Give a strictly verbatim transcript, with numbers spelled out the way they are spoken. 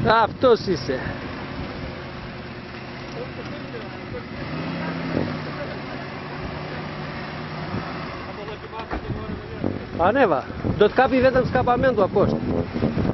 Αυτός είσαι. Ανέβα. Το capi vedem scapamentul a fost.